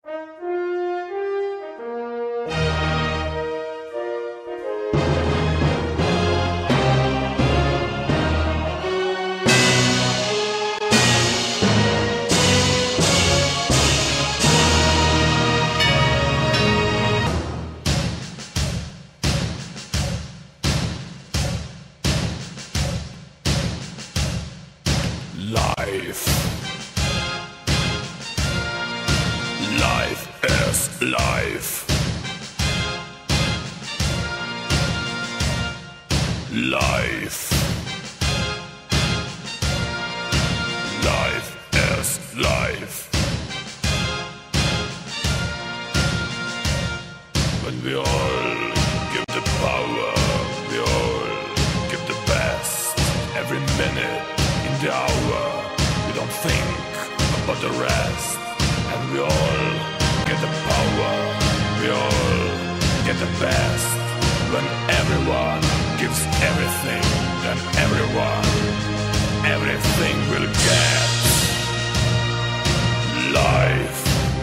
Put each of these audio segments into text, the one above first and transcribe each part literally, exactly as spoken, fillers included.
Life. Life is life. Life. Life is life. When we all give the power, we all give the best. Every minute in the hour, we don't think about the rest. And we all get the power, we all get the best. When everyone gives everything, then everyone, everything will get. Life.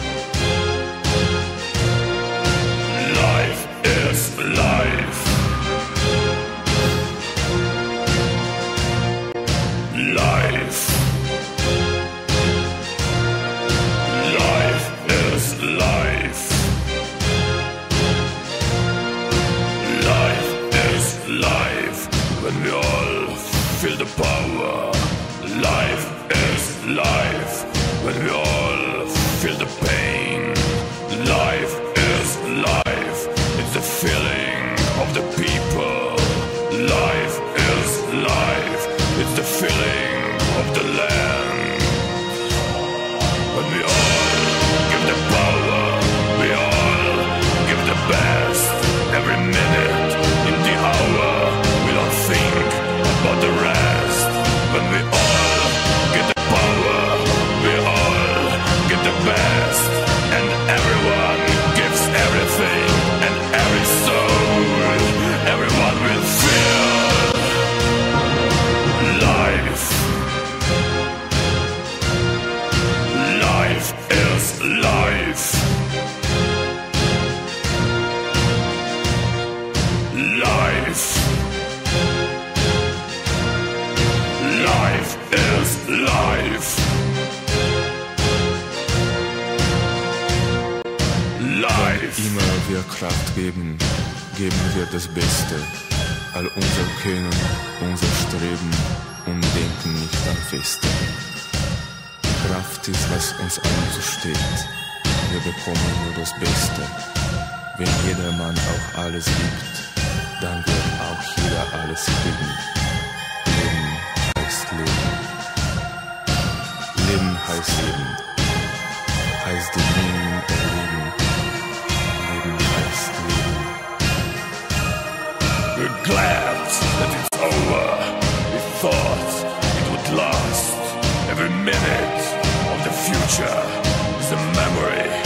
Life is life. Life. Life is life. Life is life. When we all feel the power, life is life. When we all feel the pain, life is life. It's the feeling of the people. Life is life. It's the feeling of the land. When we all give the power, we all give the best. Every minute in the hour, we don't think about the rest. When we all get the power, we all get the best. And everyone gives everything, and every soul, everyone will feel life. Life is life. Life. Life is life. Life. Wann immer wir Kraft geben, geben wir das Beste. All unser Können, unser Streben und denken nicht am Feste. Kraft ist, was uns allen zusteht. Wir bekommen nur das Beste. Wenn jedermann auch alles gibt, dann wird auch jeder alles kriegen. Leben heißt Leben. Leben heißt Leben. Heißt die Leben erleben. Leben heißt Leben. We're glad that it's over. We thought it would last. Every minute of the future is a memory.